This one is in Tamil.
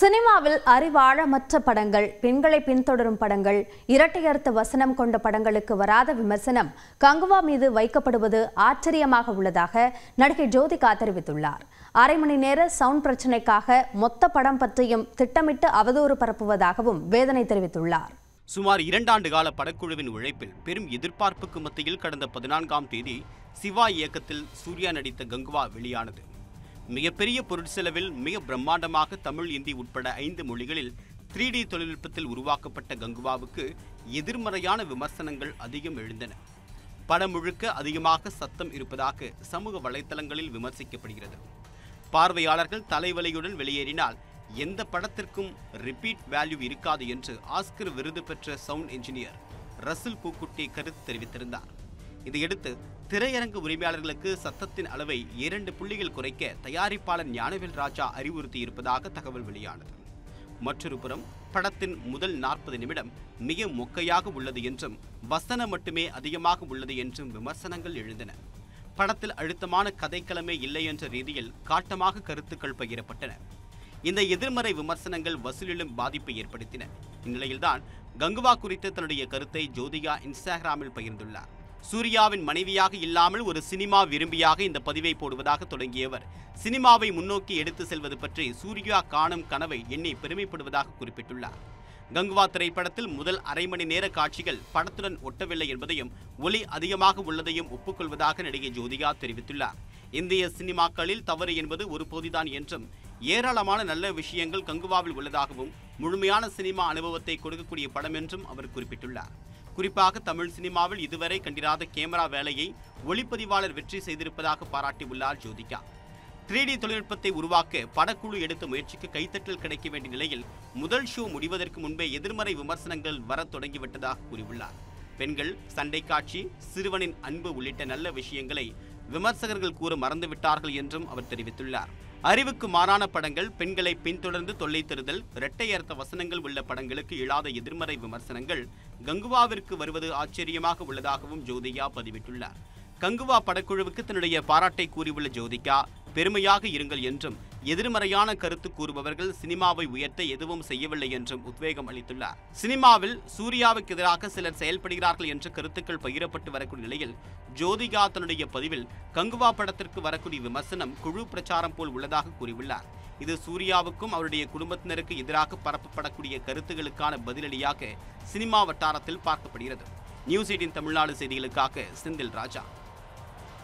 சினிமாவில் அறிவாழமற்ற படங்கள், பெண்களை பின்தொடரும் படங்கள், இரட்டையர்த்த வசனம் கொண்ட படங்களுக்கு வராத விமர்சனம் கங்குவா மீது வைக்கப்படுவது ஆச்சரியமாக உள்ளதாக நடிகை ஜோதிகா தெரிவித்துள்ளார். அரை மணி நேர சவுண்ட் பிரச்சினைக்காக மொத்த படம் பற்றியும் திட்டமிட்டு அவதூறு பரப்புவதாகவும் வேதனை தெரிவித்துள்ளார். சுமார் 2 ஆண்டு கால படக்குழுவின் உழைப்பில் பெரும் எதிர்பார்ப்புக்கு மத்தியில் கடந்த 14ஆம் தேதி சிவா இயக்கத்தில் சூர்யா நடித்த கங்குவா வெளியானது. மிகப்பெரிய பொருட்செலவில் மிக பிரம்மாண்டமாக தமிழ், இந்தி உட்பட 5 மொழிகளில் 3D தொழில்நுட்பத்தில் உருவாக்கப்பட்ட கங்குவாவுக்கு எதிர்மறையான விமர்சனங்கள் அதிகம் எழுந்தன. படம் முழுக்க அதிகமாக சத்தம் இருப்பதாக சமூக வலைத்தளங்களில் விமர்சிக்கப்படுகிறது. பார்வையாளர்கள் தலைவலியுடன் வெளியேறினால் எந்த படத்திற்கும் ரிப்பீட் வேல்யூ இருக்காது என்று ஆஸ்கர் விருது பெற்ற சவுண்ட் இன்ஜினியர் ரசல் பூக்குட்டி கருத்து தெரிவித்திருந்தார். இதையடுத்து திரையரங்கு உரிமையாளர்களுக்கு சத்தத்தின் அளவை 2 புள்ளிகள் குறைக்க தயாரிப்பாளர் ஞானவேல் ராஜா அறிவுறுத்தி இருப்பதாக தகவல் வெளியானது. மற்றொரு புறம் படத்தின் முதல் 40 நிமிடம் மிக மொக்கையாக உள்ளது என்றும் வசனம் மட்டுமே அதிகமாக உள்ளது என்றும் விமர்சனங்கள் எழுந்தன. படத்தில் அழுத்தமான கதைக்களமே இல்லை என்ற ரீதியில் காட்டமாக கருத்துக்கள் பகிரப்பட்டன. இந்த எதிர்மறை விமர்சனங்கள் வசூலிலும் பாதிப்பை ஏற்படுத்தின. இந்நிலையில்தான் கங்குவா குறித்து தன்னுடைய கருத்தை ஜோதிகா இன்ஸ்டாகிராமில் பகிர்ந்துள்ளார். சூர்யாவின் மனைவியாக இல்லாமல் ஒரு சினிமா விரும்பியாக இந்த பதிவை போடுவதாக தொடங்கியவர், சினிமாவை முன்னோக்கி எடுத்து செல்வது பற்றி சூர்யா காணும் கனவை எண்ணி பெருமைப்படுவதாக குறிப்பிட்டுள்ளார். கங்குவா திரைப்படத்தில் முதல் அரை மணி நேர காட்சிகள் படத்துடன் ஒட்டவில்லை என்பதையும், ஒலி அதிகமாக உள்ளதையும் ஒப்புக்கொள்வதாக நடிகை ஜோதிகா தெரிவித்துள்ளார். இந்திய சினிமாக்களில் தவறு என்பது ஒரு பகுதிதான் என்றும், ஏராளமான நல்ல விஷயங்கள் கங்குவாவில் உள்ளதாகவும், முழுமையான சினிமா அனுபவத்தை கொடுக்கக்கூடிய படம் என்றும் அவர் குறிப்பிட்டுள்ளார். குறிப்பாக தமிழ் சினிமாவில் இதுவரை கண்டிராத கேமரா வேலையை ஒளிப்பதிவாளர் வெற்றி செய்திருப்பதாக பாராட்டியுள்ளார் ஜோதிகா. 3D தொழில்நுட்பத்தை உருவாக்க படக்குழு எடுத்த முயற்சிக்கு கைத்தட்டல் கிடைக்க வேண்டிய நிலையில் முதல் ஷோ முடிவதற்கு முன்பே எதிர்மறை விமர்சனங்கள் வரத் தொடங்கிவிட்டதாக கூறியுள்ளார். பெண்கள், சண்டை காட்சி, சிறுவனின் அன்பு உள்ளிட்ட நல்ல விஷயங்களை விமர்சகர்கள் கூற மறந்துவிட்டார்கள் என்றும் அவர் தெரிவித்துள்ளார். அறிவுக்கு மாறான படங்கள், பெண்களை பின்தொடர்ந்து தொல்லை தருதல், இரட்டையர்த்த வசனங்கள் உள்ள படங்களுக்கு இல்லாத எதிர்மறை விமர்சனங்கள் கங்குவாவிற்கு வருவது ஆச்சரியமாக உள்ளதாகவும் ஜோதிகா பதிவிட்டுள்ளார். கங்குவா படக்குழுவுக்கு தன்னுடைய பாராட்டை கூறியுள்ள ஜோதிகா, பெருமையாக இருங்கள் என்றும், எதிர்மறையான கருத்து கூறுபவர்கள் சினிமாவை உயர்த்த எதுவும் செய்யவில்லை என்றும் உத்வேகம் அளித்துள்ளார். சினிமாவில் சூர்யாவுக்கு எதிராக சிலர் செயல்படுகிறார்கள் என்ற கருத்துக்கள் பகிரப்பட்டு வரக்கூடிய நிலையில் ஜோதிகா தன்னுடைய பதிவில் கங்குவா படத்திற்கு வரக்கூடிய விமர்சனம் குழு பிரச்சாரம் போல் உள்ளதாக கூறியுள்ளார். இது சூர்யாவுக்கும் அவருடைய குடும்பத்தினருக்கு எதிராக பரப்பப்படக்கூடிய கருத்துகளுக்கான பதிலடியாக சினிமா வட்டாரத்தில் பார்க்கப்படுகிறது. நியூஸ் 18 தமிழ்நாடு செய்திகளுக்காக செந்தில் ராஜா.